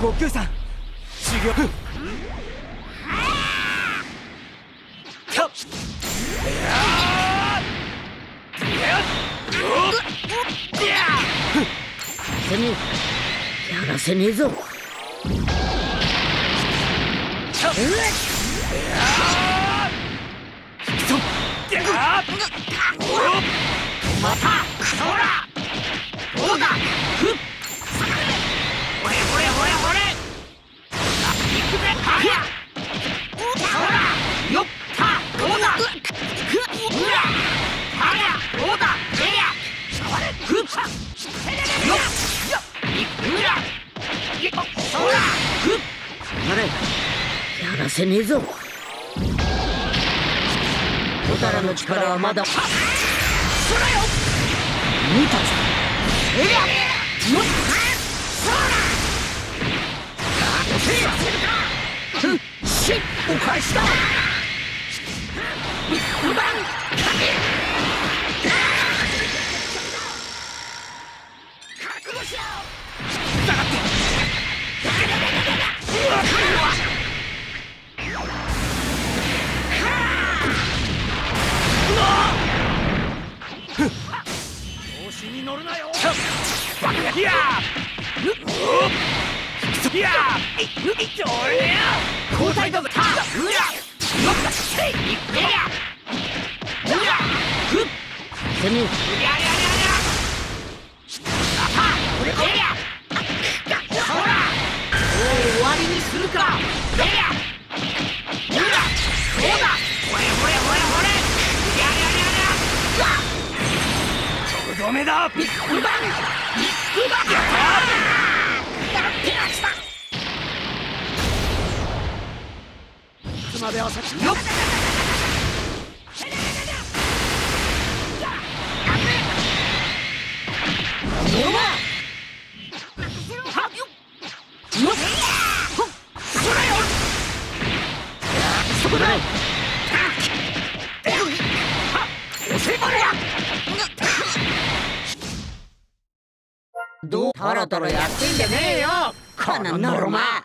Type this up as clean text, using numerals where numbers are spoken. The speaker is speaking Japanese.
ごっくさん修行せねえやらせねえぞ。 またそらどうだふっほれほれほれほれ行くぜはやそらよったどうだうらはやどうだえやふっよっうらそらふっあれやらせねえぞ。小太郎の力はまだ。そらよ見たぞ。えやよっそらしっお返しだ。ビッグバン覚悟しろ。下がって調子に乗るなよ。いやいや交代だぞ。うやよっせいいくやうやふっせねえうりゃりゃりゃりゃあこれこれやほら終わりにするか。ややうらそうだほれほれほれほれやりゃりゃりゃとどめだ。ビッグバンビッグバンやってやつだ。いつまで朝よっどうタラタラやってんじゃねえよこのノロマ。